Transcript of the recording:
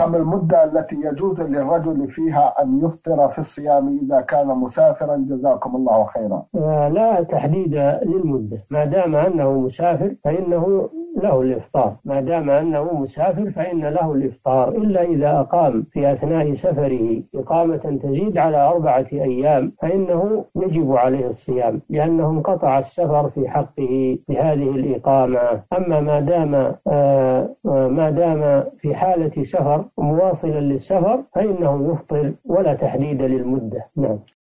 أم المدة التي يجوز للرجل فيها أن يفطر في الصيام إذا كان مسافرا؟ جزاكم الله خيرا. لا تحديد للمدة، ما دام أنه مسافر فإنه له الإفطار، ما دام أنه مسافر فإن له الإفطار، إلا إذا أقام في أثناء سفره إقامة تزيد على 4 أيام فإنه يجب عليه الصيام، لأنه انقطع السفر في حقه بهذه الإقامة. أما ما دام في حالة سفر مواصلا للسفر فإنه يفطر ولا تحديد للمدة. نعم.